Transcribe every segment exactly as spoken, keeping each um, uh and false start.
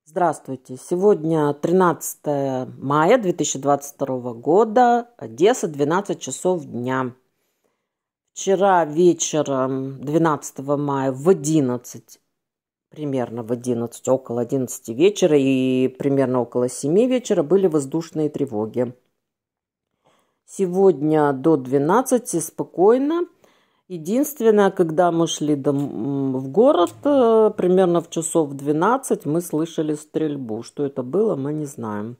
Здравствуйте! Сегодня тринадцатое мая две тысячи двадцать второго года, Одесса, двенадцать часов дня. Вчера вечером, двенадцатого мая, в одиннадцать, примерно в одиннадцать, около одиннадцати вечера и примерно около семи вечера были воздушные тревоги. Сегодня до двенадцати спокойно. Единственное, когда мы шли в город, примерно в часов двенадцать, мы слышали стрельбу. Что это было, мы не знаем.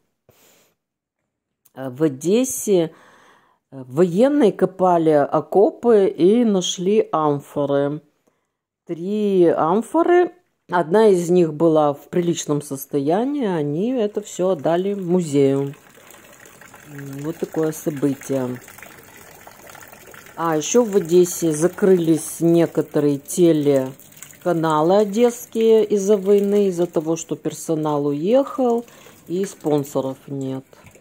В Одессе военные копали окопы и нашли амфоры. Три амфоры. Одна из них была в приличном состоянии. Они это все отдали музею. Вот такое событие. А еще в Одессе закрылись некоторые телеканалы одесские из-за войны, из-за того, что персонал уехал и спонсоров нет.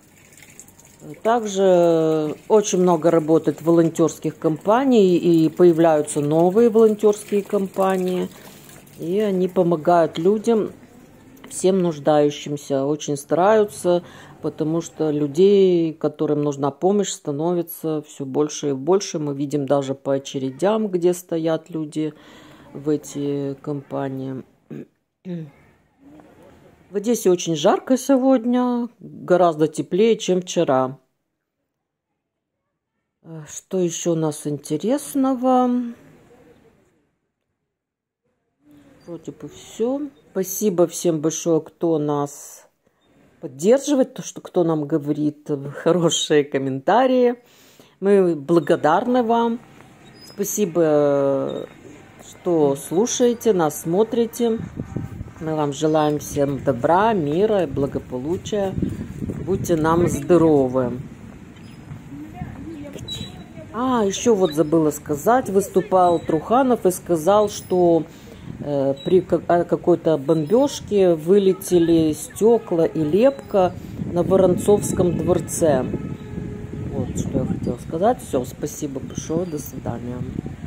Также очень много работает волонтерских компаний и появляются новые волонтерские компании. И они помогают людям, всем нуждающимся, очень стараются, потому что людей, которым нужна помощь, становится все больше и больше. Мы видим даже по очередям, где стоят люди в эти компании. В Одессе очень жарко сегодня, гораздо теплее, чем вчера. Что еще у нас интересного? Вроде бы все. Спасибо всем большое, кто нас поддерживает, то, что кто нам говорит хорошие комментарии. Мы благодарны вам. Спасибо, что слушаете, нас смотрите. Мы вам желаем всем добра, мира и благополучия. Будьте нам здоровы. А, еще вот забыла сказать, выступал Труханов и сказал, что при какой-то бомбежке вылетели стекла и лепка на Воронцовском дворце. Вот что я хотела сказать. Все, спасибо большое, до свидания.